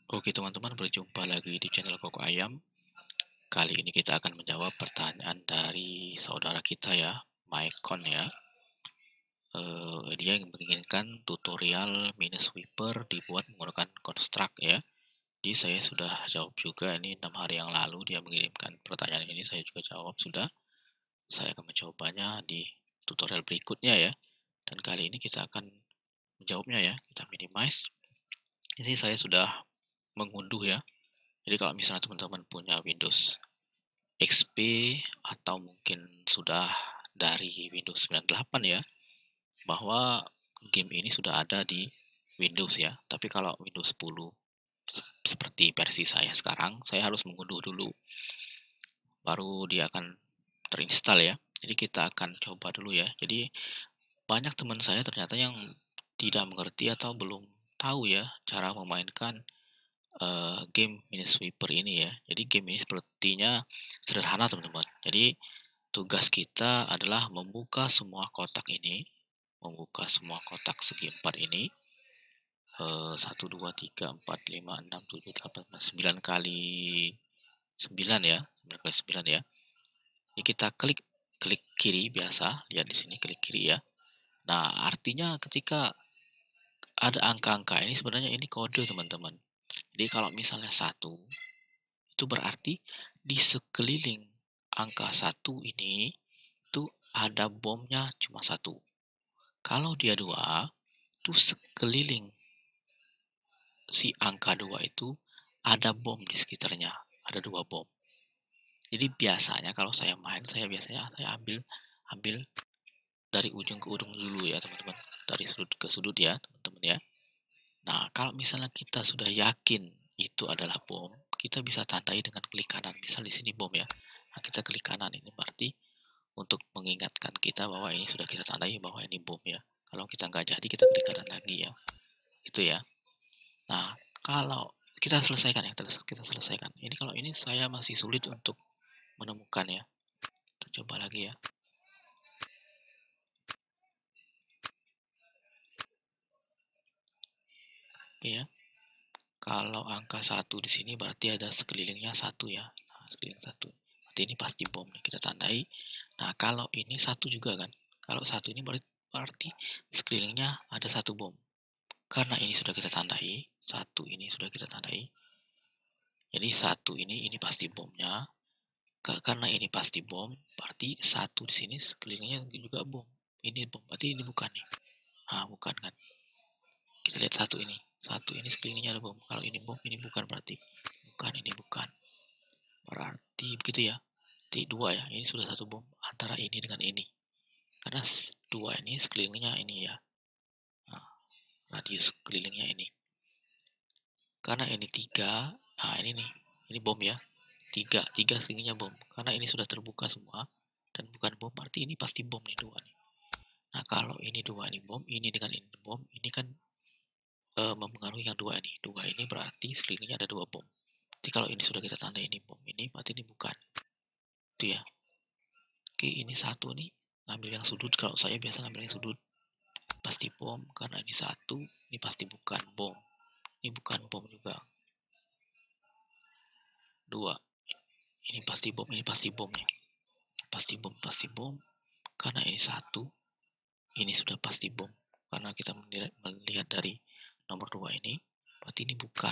Oke teman-teman, berjumpa lagi di channel Koko Ayam. Kali ini kita akan menjawab pertanyaan dari saudara kita ya, Maicon ya. Dia yang menginginkan tutorial Minesweeper dibuat menggunakan Construct ya. Jadi saya sudah jawab juga ini 6 hari yang lalu dia mengirimkan pertanyaan ini, saya juga jawab sudah. Saya akan mencobanya di tutorial berikutnya ya. Dan kali ini kita akan menjawabnya ya. Kita minimize. Ini saya sudah mengunduh ya. Jadi kalau misalnya teman-teman punya Windows XP atau mungkin sudah dari Windows 98 ya, bahwa game ini sudah ada di Windows ya. Tapi kalau Windows 10 seperti versi saya sekarang, saya harus mengunduh dulu, baru dia akan terinstall ya. Jadi kita akan coba dulu ya. Jadi banyak teman saya ternyata yang tidak mengerti atau belum tahu ya cara memainkan game Minesweeper ini ya. Jadi game ini sepertinya sederhana teman-teman. Jadi tugas kita adalah membuka semua kotak ini, membuka semua kotak segi empat ini, 1, 2, 3, 4, 5, 6, 7, 8, 9 kali 9 ya, 9 kali 9 ya. Ini kita klik klik kiri biasa, lihat di sini klik kiri ya. Nah, artinya ketika ada angka-angka ini sebenarnya ini kode teman-teman. Jadi kalau misalnya 1, itu berarti di sekeliling angka 1 ini itu ada bomnya cuma 1. Kalau dia 2, itu sekeliling si angka 2 itu ada bom di sekitarnya, ada 2 bom. Jadi biasanya kalau saya main, saya ambil ambil dari ujung ke ujung dulu ya teman-teman, dari sudut ke sudut ya teman-teman ya. Nah kalau misalnya kita sudah yakin itu adalah bom, kita bisa tandai dengan klik kanan. Misal di sini bom ya, nah kita klik kanan, ini berarti untuk mengingatkan kita bahwa ini sudah kita tandai bahwa ini bom ya. Kalau kita nggak jadi, kita klik kanan lagi ya, itu ya. Nah, kalau kita selesaikan ya, kita selesaikan. Ini kalau ini saya masih sulit untuk menemukan ya. Kita coba lagi ya. Iya. Kalau angka 1 di sini berarti ada sekelilingnya 1 ya. Nah, sekeliling 1. Berarti ini pasti bom nih, kita tandai. Nah, kalau ini 1 juga kan. Kalau 1 ini berarti sekelilingnya ada 1 bom. Karena ini sudah kita tandai, 1 ini sudah kita tandai. Jadi 1 ini pasti bomnya. Karena ini pasti bom, berarti 1 di sini sekelilingnya juga bom. Ini bom, berarti ini bukan nih. Ah, bukan kan. Kita lihat 1 ini. 1 ini sekelilingnya ada bom. Kalau ini bom, ini bukan berarti. Bukan, ini bukan. Berarti begitu ya. Di 2 ya. Ini sudah 1 bom antara ini dengan ini. Karena 2 ini sekelilingnya ini ya. Nah, radius kelilingnya ini. Karena ini 3, nah ini nih. Ini bom ya. 3 sekelilingnya bom. Karena ini sudah terbuka semua dan bukan bom, berarti ini pasti bom nih 2 nih. Nah, kalau ini 2 ini bom, ini dengan ini bom, ini kan mempengaruhi yang 2 ini. 2 ini berarti sekelilingnya ada 2 bom. Jadi kalau ini sudah kita tanda ini bom, ini berarti ini bukan. Itu ya. Oke, ini 1 nih. Ngambil yang sudut, kalau saya biasa ngambil yang sudut. Pasti bom, karena ini 1, ini pasti bukan bom. Ini bukan bom juga. 2, ini pasti bom, ini pasti bom ya. Pasti bom. Karena ini 1, ini sudah pasti bom. Karena kita melihat dari nomor 2 ini, berarti ini bukan.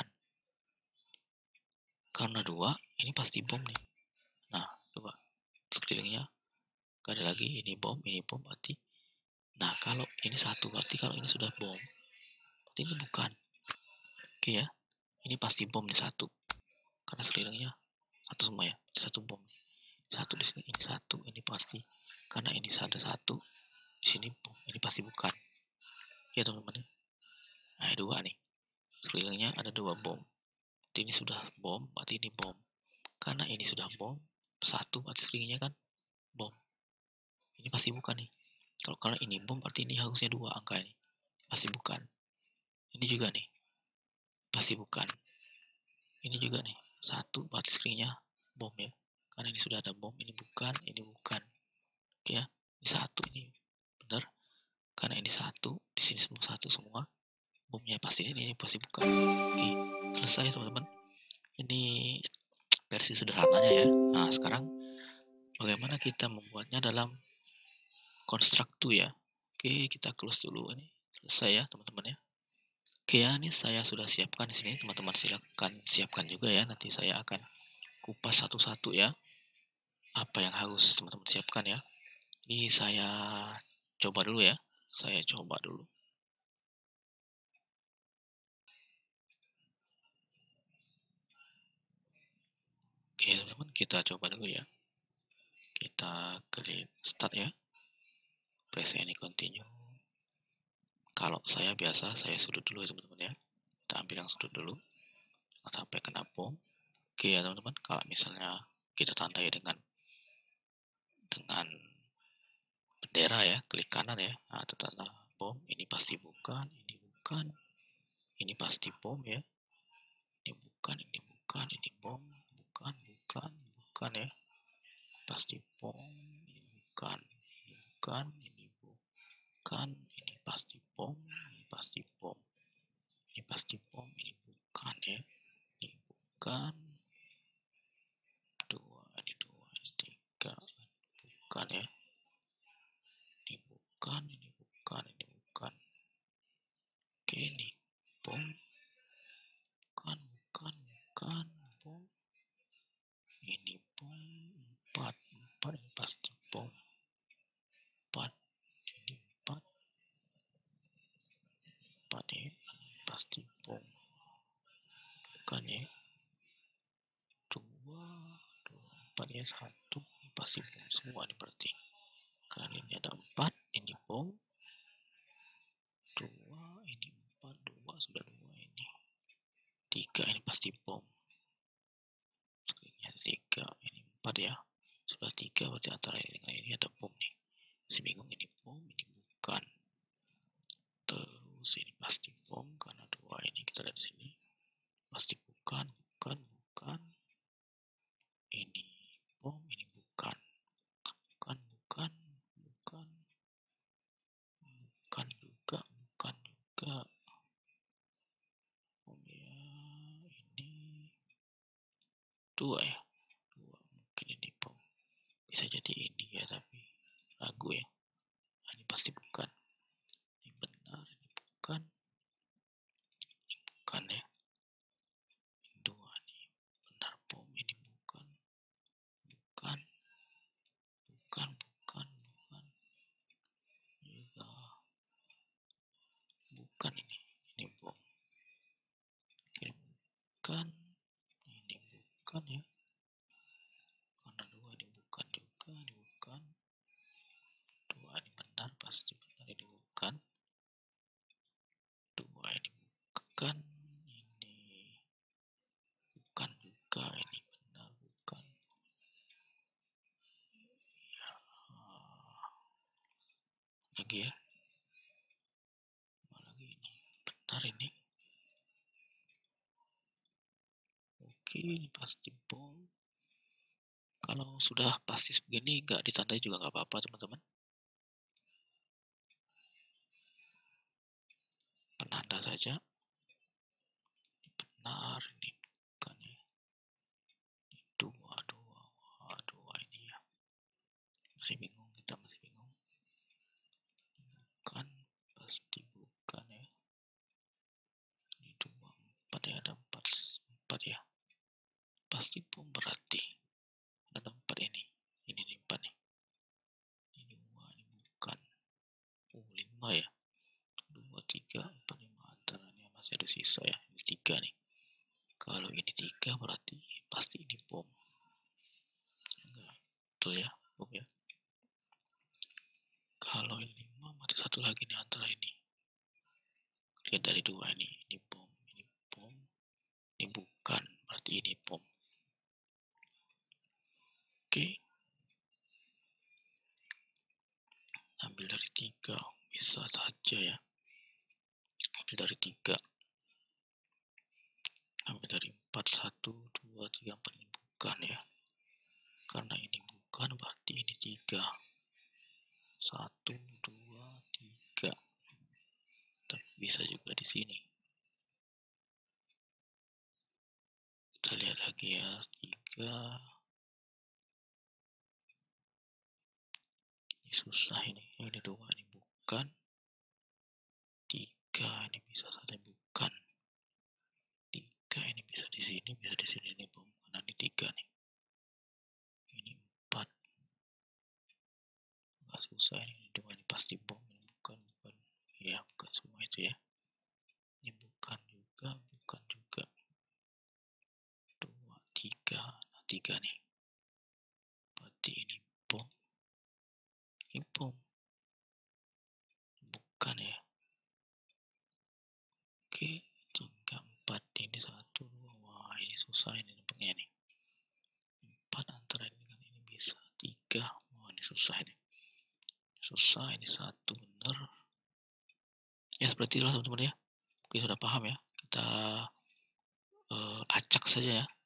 Karena 2, ini pasti bom nih. Nah, coba sekelilingnya gak ada lagi, ini bom berarti. Nah, kalau ini 1, berarti kalau ini sudah bom, berarti ini bukan. Oke ya, ini pasti bom nih 1. Karena sekelilingnya 1 semua ya, 1 bom. 1 di sini, ini 1, ini pasti. Karena ini ada 1, di sini bom, ini pasti bukan. Ya teman-teman. Nah, 2 nih. Sekelilingnya ada 2 bom. Berarti ini sudah bom, berarti ini bom. Karena ini sudah bom, 1 berarti sekelilingnya kan bom. Ini pasti bukan nih. Kalau ini bom berarti ini harusnya 2 angka ini. Pasti bukan. Ini juga nih. Pasti bukan. Ini juga nih. 1 berarti sekelilingnya bom ya. Karena ini sudah ada bom, ini bukan, ini bukan. Oke ya. Ini 1 ini benar. Karena ini 1, di sini semua 1 semua. Bomnya pasti ini pasti bukan. Oke. Selesai teman-teman. Ini versi sederhananya ya. Nah, sekarang bagaimana kita membuatnya dalam construct to ya. Oke, kita close dulu ini. Selesai ya teman-teman ya. Oke ya, ini saya sudah siapkan di sini. Teman-teman silakan siapkan juga ya. Nanti saya akan kupas satu-satu ya. Apa yang harus teman-teman siapkan ya. Ini saya coba dulu ya. Saya coba dulu. Oke teman-teman, kita coba dulu ya. Kita klik start ya. Press any continue. Kalau saya biasa, saya sudut dulu ya teman-teman ya. Kita ambil yang sudut dulu. Sampai kena bom. Oke ya teman-teman, kalau misalnya kita tandai dengan bendera ya, klik kanan ya. Nah, itu tanda bom. Ini pasti bukan, ini bukan, ini pasti bom ya. Ini bukan, ini bukan, ini bom, bukan, bukan, bukan ya. Pasti bom, ini bukan, ini bukan, ini bukan, ini pasti bom, ini pasti bom, ini pasti bom, ini bukan ya. Ini bukan, ini dua, ini tiga, bukan ya. Ini bukan, ini bukan, ini bukan. Oke, ini bom, bukan, bukan, bukan, bom. Ini bom, empat, empat, ini pasti bom. Empat, ini empat, empat ya, pasti bom. Bukan ya. Dua, dua, empat ya, satu, ini pasti bom semua ini berarti. Kali ini ada empat, ini bom. Dua, ini empat, dua, sudah dua ini. Tiga, ini pasti bom. Ini ada tiga, ini empat ya. Sudah tiga, berarti antara ini dengan ini ada bom nih. Masih bingung, ini bom, ini bukan. Terus ini pasti bom, karena dua ini kita lihat di sini. Pasti bukan, bukan, bukan. Ini bom, ini bukan. Bukan, bukan, bukan. Bukan juga, bukan juga. Oh ya, ini dua ya. Dua, mungkin ini bom. Bisa jadi ini ya, tapi ragu ya. Nah, ini pasti bukan. Ini benar, ini bukan. Ini bukan ya. Ini dua nih. Benar bom, ini bukan. Bukan, bukan, bukan, bukan. Juga bukan ini. Ini bom. Oke, bukan. Ini bukan ya. Karena dua ini bukan juga, ini bukan. Dua ini benar, pasti benar, ini bukan. Dua ini bukan, ini bukan juga, ini benar bukan. Ya, lagi ya, lagi ini benar ini. Oke, ini pasti bom. Kalau sudah pasti begini, nggak ditandai juga nggak apa-apa teman-teman. Penanda saja. Ini benar, ini bukan ya. Ini dua, dua, wah, dua ini ya. Masih bingung, kita masih bingung. Bukan, pasti bukan ya. Ini dua, empat ya, ada empat, empat ya. Pasti bom berarti. Ada empat ini. Ini empat nih. Ini dua, ini bukan. Lima ya. Dua, tiga, empat, lima. Antaranya masih ada sisa ya. Ini tiga nih. Kalau ini tiga berarti pasti ini bom. Enggak. Betul ya, bom ya. Kalau ini lima, masih satu lagi nih antara ini. Lihat dari dua ini. Ini bom. Ini bom. Ini bukan. Berarti ini bom. Oke. Ambil dari tiga. Bisa saja ya. Ambil dari tiga. Ambil dari empat. Satu, dua, tiga, empat. Ini bukan ya. Karena ini bukan berarti ini tiga. Satu, dua, tiga. Tapi bisa juga di sini. lihat lagi ya, 3. Ini susah ini 2 ini bukan. 3 ini bisa saja bukan. 3 ini bisa di sini nih bom. Karena ini 3 nih. Ini 4. Enggak susah ini 2 ini pasti bom. Ini bukan. Ya, bukan semua itu ya. Ini bukan juga. 2, 3. Nah, 3 nih. Berarti ini bom. Ini bom. Bukan ya. Oke, 3, 4 ini 1, 2. Wah, ini susah ini nampaknya nih. 4 antara ini kan ini bisa 3. Wah, ini susah ini. Susah ini 1 bener. Ya seperti itulah teman-teman ya. Mungkin sudah paham ya. Kita acak saja ya.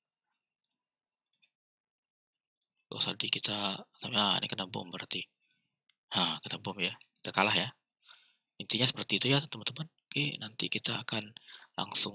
Gak usah di kita, ini kena bom berarti. Nah, kena bom ya. Kita kalah ya. Intinya seperti itu ya teman-teman. Oke, nanti kita akan langsung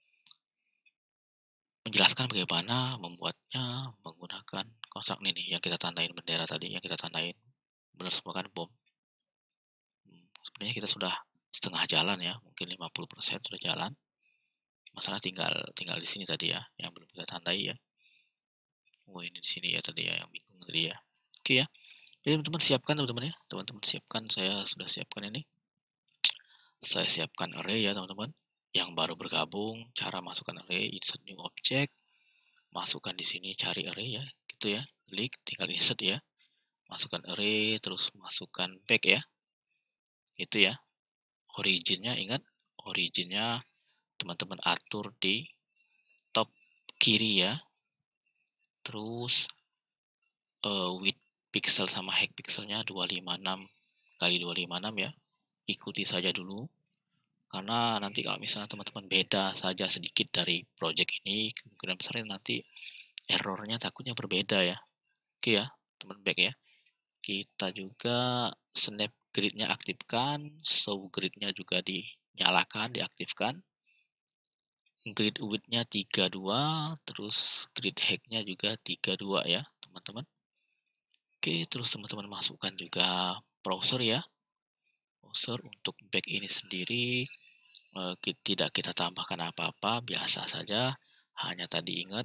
menjelaskan bagaimana membuatnya menggunakan konstrak ini yang kita tandain bendera tadi, yang kita tandain benar semua kan bom. Sebenarnya kita sudah setengah jalan ya, mungkin 50% sudah jalan. Masalah tinggal di sini tadi ya, yang belum kita tandai ya. Oh ini di sini ya tadi ya, yang bingung tadi ya. Oke ya. Jadi teman-teman siapkan teman-teman ya. Teman-teman siapkan, saya sudah siapkan ini. Saya siapkan array ya teman-teman. Yang baru bergabung, cara masukkan array, insert new object. Masukkan di sini cari array ya, gitu ya. Klik, tinggal insert ya. Masukkan array, terus masukkan back ya. Itu ya. Originnya ingat, originnya teman-teman atur di top kiri ya. Terus width pixel sama height pixelnya 256 kali 256 ya. Ikuti saja dulu. Karena nanti kalau misalnya teman-teman beda saja sedikit dari project ini, kemungkinan besar nanti errornya takutnya berbeda ya. Oke ya, teman back ya. Kita juga snap grid-nya aktifkan, show grid-nya juga dinyalakan, diaktifkan. Grid width-nya 32, terus grid height-nya juga 32 ya, teman-teman. Oke, terus teman-teman masukkan juga browser ya. Browser untuk back ini sendiri tidak kita tambahkan apa-apa, biasa saja. Hanya tadi ingat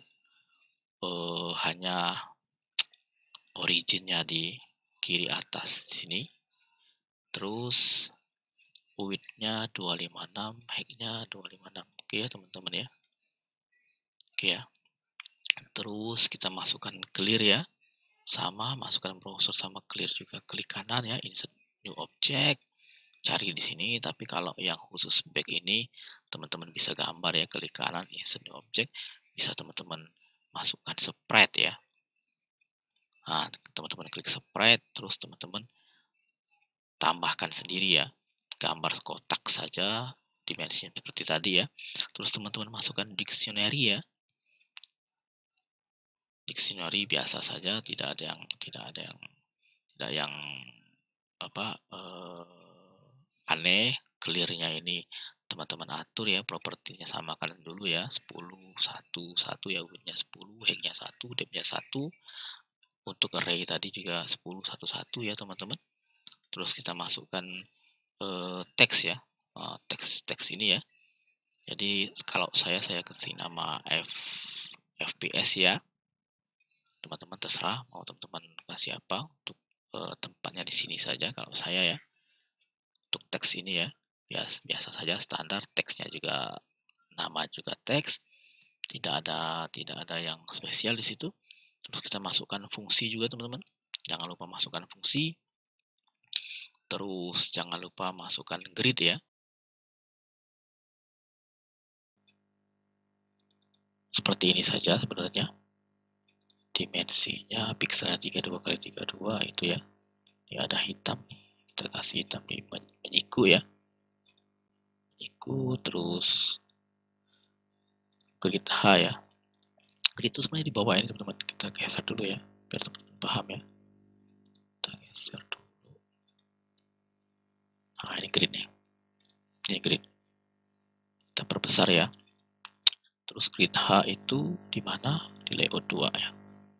hanya originnya di kiri atas sini. Terus width-nya 256, height-nya 256. Oke ya teman-teman ya. Oke ya. Terus kita masukkan clear ya. Sama, masukkan browser sama clear juga. Klik kanan ya, insert new object. Cari di sini, tapi kalau yang khusus back ini, teman-teman bisa gambar ya, klik kanan, insert new object. Bisa teman-teman masukkan sprite ya. Nah, teman-teman klik sprite, terus teman-teman tambahkan sendiri ya. Gambar kotak saja, dimensinya seperti tadi ya. Terus teman-teman masukkan dictionary ya. Dictionary biasa saja, tidak ada yang aneh. Clear-nya ini teman-teman atur ya, propertinya samakan dulu ya, 10 1 1 ya, width-nya 10, height-nya 1, depth-nya 1. Untuk array tadi juga 10 1 1 ya teman-teman. Terus kita masukkan teks ya, teks ini ya. Jadi kalau saya kasih nama FPS ya. Teman-teman terserah mau teman-teman kasih apa. Untuk tempatnya di sini saja kalau saya ya. Untuk teks ini ya, biasa saja standar, teksnya juga nama juga teks, tidak ada yang spesial di situ. Terus kita masukkan fungsi juga teman-teman, jangan lupa masukkan fungsi. Terus jangan lupa masukkan grid ya. Seperti ini saja sebenarnya. Dimensinya pixelnya 32 kali 32 itu ya. Ini ada hitam nih. Kita kasih hitam di menyiku ya. Menyiku terus grid H ya. Grid itu sebenarnya di bawah ini teman-teman. Kita geser dulu ya biar teman-teman paham ya. Kita geser dulu. Nah ini grid nih. Ini grid. Kita perbesar ya. Terus grid H itu di mana? Di layout 2 ya.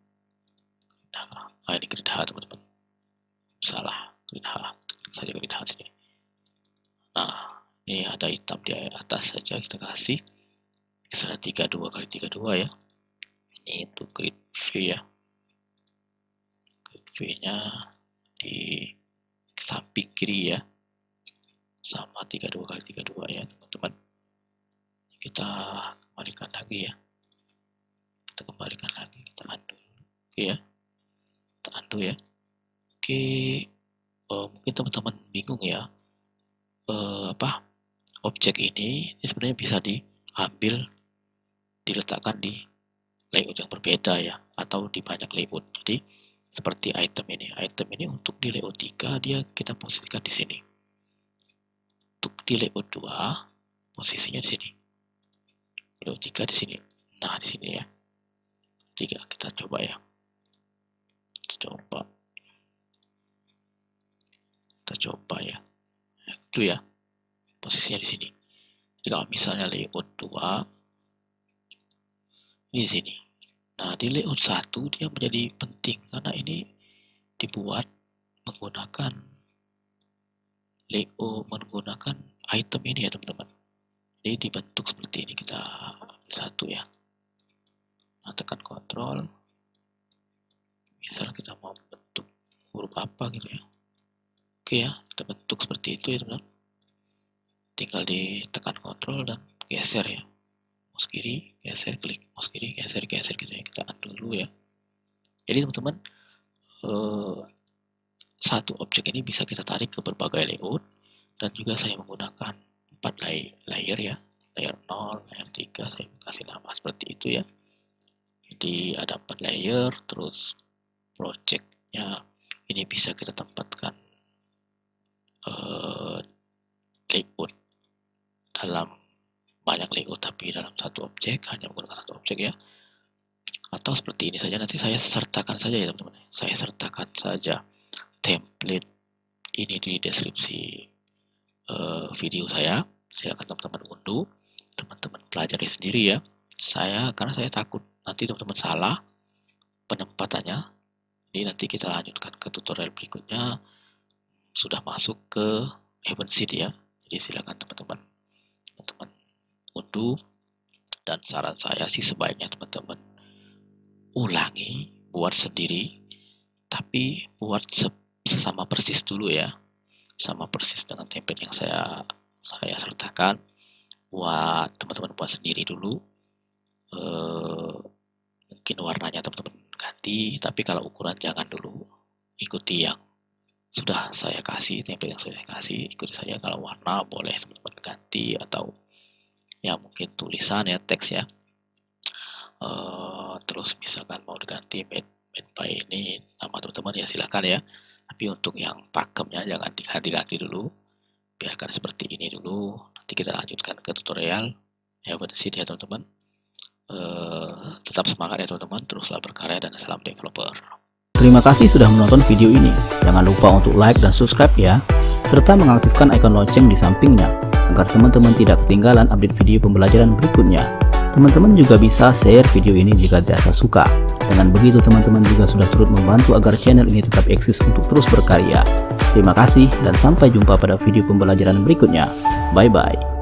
Nah, ini grid H teman-teman. Salah, grid H. Klik saja grid H sini. Nah, ini ada hitam di atas saja, kita kasih misalnya 32 kali 32 ya. Ini untuk grid V ya. Grid V-nya di samping kiri ya. Sama 32 kali 32 ya, teman-teman. Kita kembalikan lagi ya. Kita kembalikan lagi, kita undo. Oke ya. Kita undo ya. Oke. Mungkin teman-teman bingung ya. Objek ini sebenarnya bisa diambil, diletakkan di layout yang berbeda ya, atau di banyak layout. Jadi seperti item ini untuk di layout 3 kita posisikan di sini. Untuk di layout 2 posisinya di sini. Layout 3 di sini. Nah, di sini ya. 3 kita coba ya. Kita coba ya. Itu ya. Posisinya di sini. Jadi kalau misalnya layout 2 ini di sini. Nah, di layout 1 dia menjadi penting karena ini dibuat menggunakan menggunakan item ini ya, teman-teman. Jadi dibentuk seperti ini. Kita ambil satu ya. Nah, tekan kontrol. Misal kita mau bentuk huruf apa gitu ya. Oke ya, kita bentuk seperti itu ya, teman-teman. Tinggal ditekan kontrol dan geser ya. Mouse kiri, geser, klik. Mouse kiri, geser gitu ya. Kita undo dulu ya. Jadi teman-teman, satu objek ini bisa kita tarik ke berbagai layout. Dan juga saya menggunakan 4 layer ya. Layer 0, layer 3, saya kasih nama seperti itu ya. Jadi ada 4 layer, terus projectnya ini bisa kita tempatkan layout dalam banyak layout, tapi dalam satu objek, hanya menggunakan satu objek ya. Atau seperti ini saja, nanti saya sertakan saja ya teman-teman. Saya sertakan saja template ini di deskripsi video saya. Silakan teman-teman unduh, teman-teman pelajari sendiri ya. Karena saya takut nanti teman-teman salah penempatannya. Ini nanti kita lanjutkan ke tutorial berikutnya. Sudah masuk ke event seed ya. Jadi silakan teman-teman unduh, dan saran saya sih sebaiknya teman-teman ulangi, buat sendiri, tapi buat sesama persis dulu ya, sama persis dengan template yang saya sertakan. Buat teman-teman buat sendiri dulu, mungkin warnanya teman-teman ganti, tapi kalau ukuran jangan dulu ikuti yang sudah saya kasih, template yang saya kasih, ikuti saja. Kalau warna boleh teman-teman ganti, atau ya mungkin tulisan ya, teks ya. Terus misalkan mau diganti made by ini nama teman-teman ya, silakan ya. Tapi untuk yang pakemnya jangan diganti dulu, biarkan seperti ini dulu. Nanti kita lanjutkan ke tutorial ya, buat sini ya teman-teman. Tetap semangat ya teman-teman, teruslah berkarya dan salam developer. Terima kasih sudah menonton video ini. Jangan lupa untuk like dan subscribe ya, serta mengaktifkan icon lonceng di sampingnya agar teman-teman tidak ketinggalan update video pembelajaran berikutnya. Teman-teman juga bisa share video ini jika dirasa suka. Dengan begitu teman-teman juga sudah turut membantu agar channel ini tetap eksis untuk terus berkarya. Terima kasih dan sampai jumpa pada video pembelajaran berikutnya. Bye-bye.